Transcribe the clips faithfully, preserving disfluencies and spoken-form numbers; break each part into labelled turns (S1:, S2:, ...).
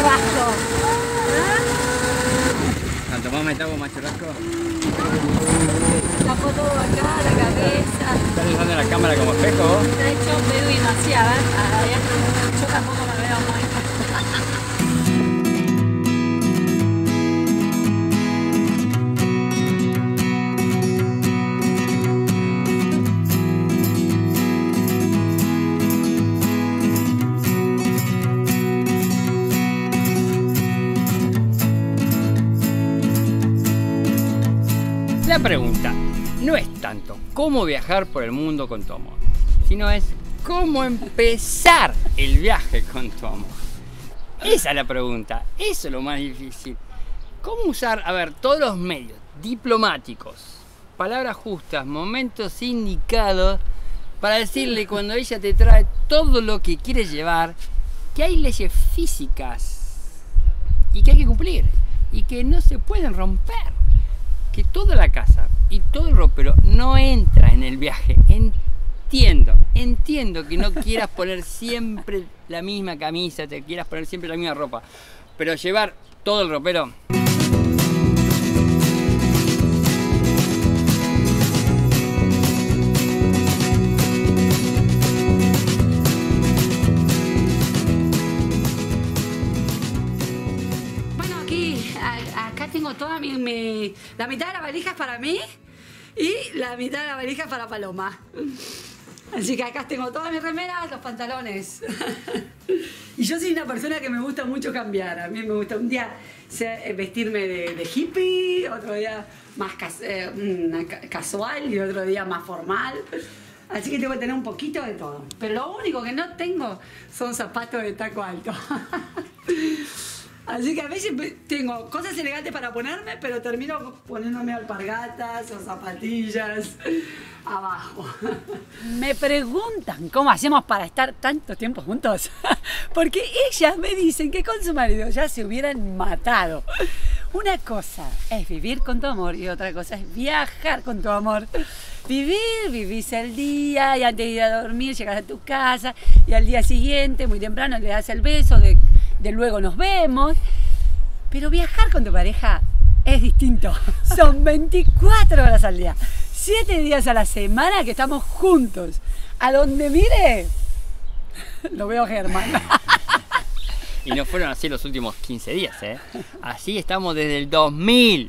S1: churrasco.
S2: Cuanto más me tapo, más churrasco.
S1: La foto acá, la cabeza.
S2: ¿Estás usando la cámara como espejo vos?
S1: De hecho, veo demasiado. Yo tampoco me veo muy.
S2: La pregunta no es tanto cómo viajar por el mundo con tu amor, sino es cómo empezar el viaje con tu amor. Esa es la pregunta, eso es lo más difícil. ¿Cómo usar, a ver, todos los medios diplomáticos, palabras justas, momentos indicados para decirle cuando ella te trae todo lo que quieres llevar, que hay leyes físicas y que hay que cumplir y que no se pueden romper? Que toda la casa y todo el ropero no entra en el viaje. Entiendo, entiendo que no quieras poner siempre la misma camisa, te quieras poner siempre la misma ropa, pero llevar todo el ropero.
S1: Tengo toda mi, mi... La mitad de la valija es para mí y la mitad de la valija es para Paloma. Así que acá tengo todas mis remeras, los pantalones. Y yo soy una persona que me gusta mucho cambiar. A mí me gusta un día vestirme de, de hippie, otro día más cas eh, casual y otro día más formal. Así que tengo que tener un poquito de todo. Pero lo único que no tengo son zapatos de taco alto. Así que a veces tengo cosas elegantes para ponerme, pero termino poniéndome alpargatas o zapatillas abajo.
S3: Me preguntan cómo hacemos para estar tanto tiempo juntos. Porque ellas me dicen que con su marido ya se hubieran matado. Una cosa es vivir con tu amor y otra cosa es viajar con tu amor. Vivir, vivís el día y antes de ir a dormir llegas a tu casa y al día siguiente, muy temprano, le das el beso de... de luego nos vemos, pero viajar con tu pareja es distinto. Son veinticuatro horas al día, siete días a la semana que estamos juntos. A donde mire, lo veo Germán.
S2: Y no fueron así los últimos quince días, ¿eh? Así estamos desde el dos mil.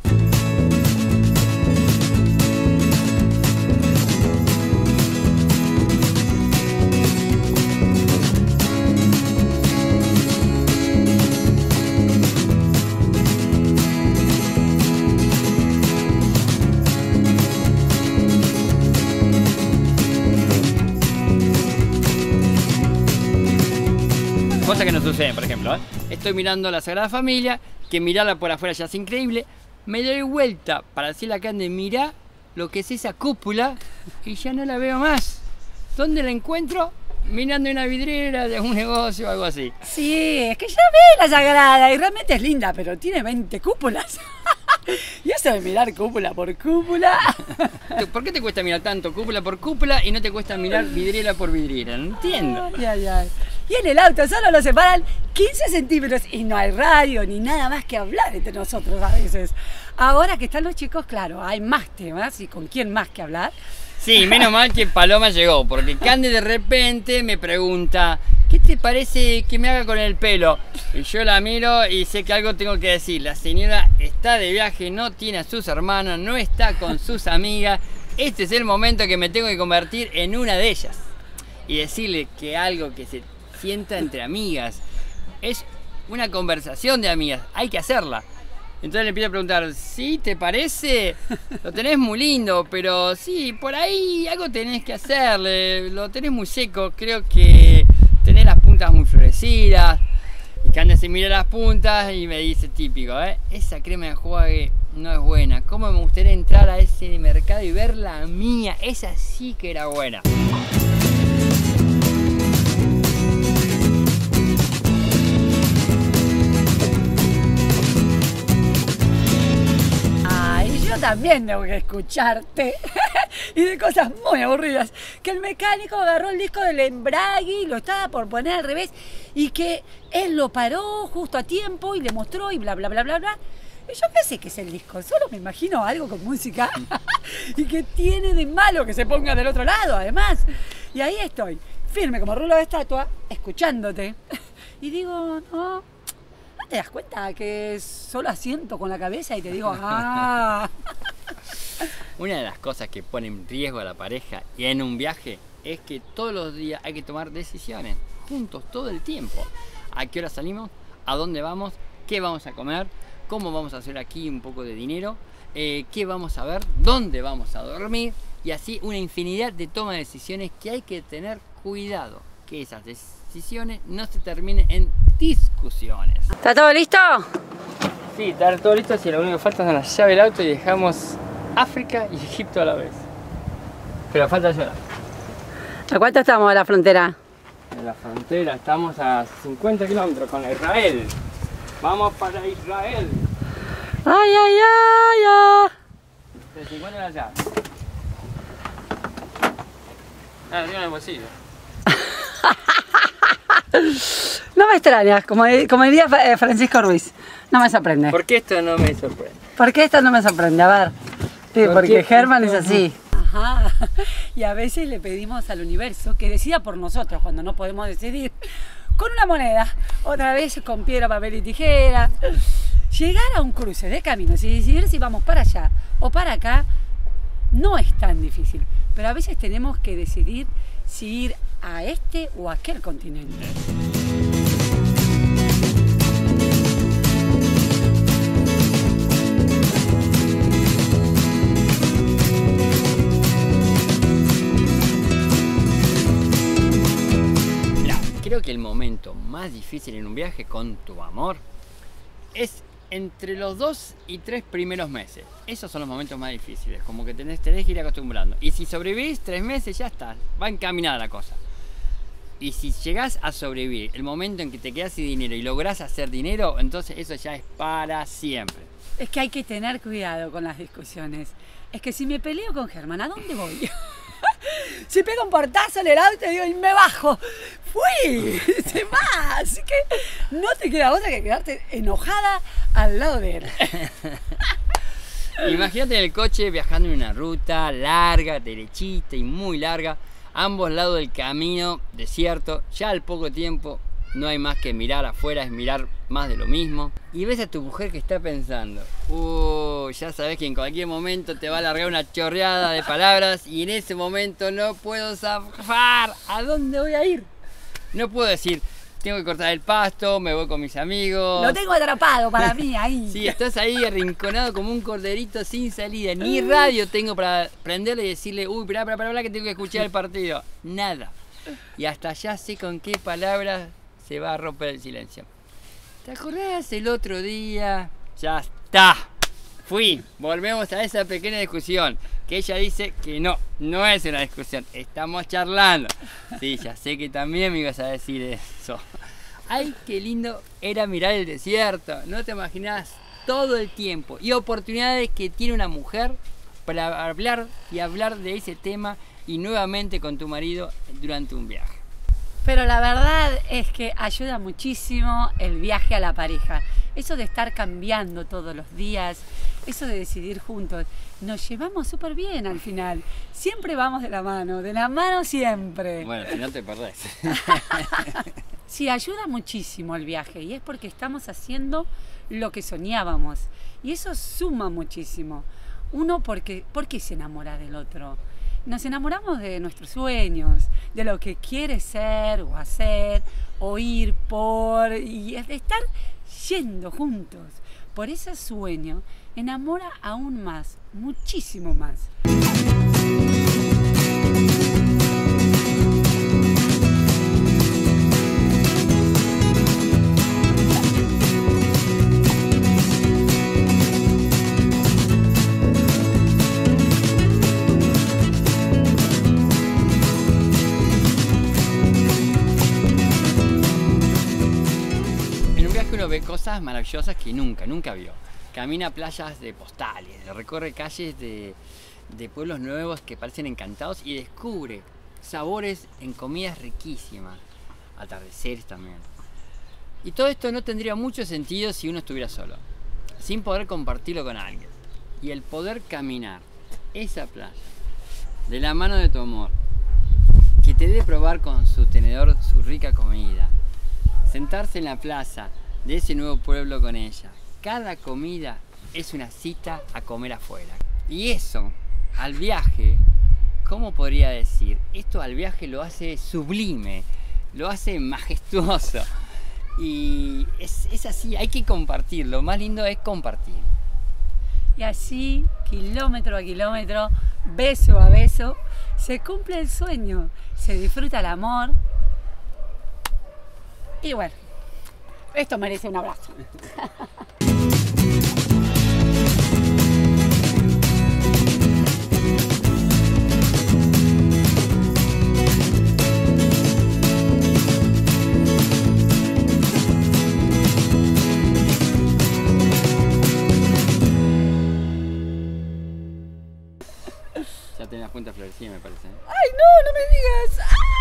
S2: Cosas que nos suceden, por ejemplo, ¿eh? Estoy mirando la Sagrada Familia, que mirarla por afuera ya es increíble, me doy vuelta para decirle a Cande, mirá lo que es esa cúpula y ya no la veo más. ¿Dónde la encuentro? Mirando una vidriera de un negocio o algo así.
S3: Sí, es que ya ve la Sagrada y realmente es linda, pero tiene veinte cúpulas. Y eso de mirar cúpula por cúpula.
S2: ¿Por qué te cuesta mirar tanto cúpula por cúpula y no te cuesta mirar vidriera por vidriera? No entiendo.
S3: Ay, ay, ay. Y en el auto solo nos separan quince centímetros y no hay radio ni nada más que hablar entre nosotros a veces. Ahora que están los chicos, claro, hay más temas y con quién más que hablar.
S2: Sí, menos mal que Paloma llegó, porque Cande de repente me pregunta, ¿qué te parece que me haga con el pelo? Y yo la miro y sé que algo tengo que decir. La señora está de viaje, no tiene a sus hermanas, no está con sus amigas. Este es el momento que me tengo que convertir en una de ellas. Y decirle que algo que se sienta entre amigas es una conversación de amigas, hay que hacerla. Entonces le empiezo a preguntar, ¿sí? ¿Te parece? Lo tenés muy lindo, pero sí, por ahí algo tenés que hacerle. Lo tenés muy seco, creo que tenés las puntas muy florecidas. Y Cande se mira las puntas y me dice, típico, ¿eh? Esa crema de enjuague no es buena. ¿Cómo me gustaría entrar a ese mercado y ver la mía? Esa sí que era buena.
S3: también tengo que escucharte. Y de cosas muy aburridas. Que el mecánico agarró el disco del embrague y lo estaba por poner al revés. Y que él lo paró justo a tiempo y le mostró y bla, bla, bla, bla, bla. Y yo qué sé qué es el disco, solo me imagino algo con música. Y que tiene de malo que se ponga del otro lado, además. Y ahí estoy, firme como rulo de estatua, escuchándote. Y digo, no, ¿no te das cuenta que solo asiento con la cabeza y te digo, ah?
S2: Una de las cosas que pone en riesgo a la pareja y en un viaje es que todos los días hay que tomar decisiones, juntos, todo el tiempo. ¿A qué hora salimos? ¿A dónde vamos? ¿Qué vamos a comer? ¿Cómo vamos a hacer aquí un poco de dinero? Eh, ¿Qué vamos a ver? ¿Dónde vamos a dormir? Y así una infinidad de toma de decisiones que hay que tener cuidado. Que esas decisiones no se terminen en discusiones.
S1: ¿Está todo listo?
S2: Sí, está todo listo. Si lo único que falta son las llaves del auto y dejamos África y Egipto a la vez. Pero falta llorar.
S1: ¿A cuánto estamos de la frontera?
S2: En la frontera estamos a cincuenta kilómetros con Israel. Vamos para Israel.
S1: ¡Ay, ay, ay, ay!
S2: De cincuenta las llaves. Ah, lo tengo en el bolsillo.
S1: No me extrañas, como, como diría Francisco Ruiz. No me sorprende.
S2: ¿Por qué esto no me sorprende?
S1: ¿Por qué esto no me sorprende? A ver. Sí,
S2: ¿Por
S1: porque
S2: qué
S1: Germán es
S2: esto
S1: así.
S3: Ajá. Y a veces le pedimos al universo que decida por nosotros cuando no podemos decidir. Con una moneda, otra vez con piedra, papel y tijera. Llegar a un cruce de caminos y decidir si vamos para allá o para acá no es tan difícil. Pero a veces tenemos que decidir si ir a este o a aquel continente.
S2: Creo que el momento más difícil en un viaje con tu amor es entre los dos y tres primeros meses. Esos son los momentos más difíciles, como que tenés, tenés que ir acostumbrando. Y si sobrevivís tres meses, ya está, va encaminada la cosa. Y si llegás a sobrevivir el momento en que te quedás sin dinero y lográs hacer dinero, entonces eso ya es para siempre.
S3: Es que hay que tener cuidado con las discusiones. Es que si me peleo con Germán, ¿a dónde voy? Si pego un portazo en el auto y digo, y me bajo, fui, se va. Así que no te queda otra que quedarte enojada al lado de él.
S2: Imagínate en el coche viajando en una ruta larga, derechita y muy larga, ambos lados del camino, desierto, ya al poco tiempo no hay más que mirar afuera, es mirar más de lo mismo. Y ves a tu mujer que está pensando, uh, ya sabes que en cualquier momento te va a largar una chorreada de palabras y en ese momento no puedo zafar. ¿A dónde voy a ir? No puedo decir, tengo que cortar el pasto, me voy con mis amigos.
S3: Lo tengo atrapado para mí ahí.
S2: Sí, estás ahí arrinconado como un corderito sin salida. Ni radio tengo para prenderle y decirle, uy, pará, pará, pará, que tengo que escuchar el partido. Nada. Y hasta ya sé con qué palabras se va a romper el silencio. ¿Te acordás el otro día? Ya está. Fui. Volvemos a esa pequeña discusión. Que ella dice que no, no es una discusión. Estamos charlando. Sí, ya sé que también me ibas a decir eso. Ay, qué lindo era mirar el desierto. No te imaginás todo el tiempo y oportunidades que tiene una mujer para hablar y hablar de ese tema y nuevamente con tu marido durante un viaje.
S3: Pero la verdad es que ayuda muchísimo el viaje a la pareja. Eso de estar cambiando todos los días, eso de decidir juntos. Nos llevamos súper bien al final. Siempre vamos de la mano, de la mano siempre.
S2: Bueno, si no te perdés.
S3: Sí, ayuda muchísimo el viaje y es porque estamos haciendo lo que soñábamos. Y eso suma muchísimo. Uno porque, porque se enamora del otro. Nos enamoramos de nuestros sueños, de lo que quiere ser o hacer, o ir por, y de estar yendo juntos. Por ese sueño enamora aún más, muchísimo más.
S2: Uno ve cosas maravillosas que nunca, nunca vio. camina playas de postales, recorre calles de, de pueblos nuevos que parecen encantados y descubre sabores en comidas riquísimas, atardeceres también. Y todo esto no tendría mucho sentido si uno estuviera solo, sin poder compartirlo con alguien. Y el poder caminar esa playa de la mano de tu amor, que te dé probar con su tenedor su rica comida, sentarse en la plaza de ese nuevo pueblo con ella. Cada comida es una cita a comer afuera. Y eso, al viaje, ¿cómo podría decir? Esto al viaje lo hace sublime, lo hace majestuoso. Y es, es así, hay que compartir, lo más lindo es compartir.
S3: Y así, kilómetro a kilómetro, beso a beso, se cumple el sueño, se disfruta el amor. Y bueno, esto merece un abrazo.
S2: Ya tenés las puntas florecidas, me parece.
S3: ¡Ay, no! ¡No me digas! ¡Ah!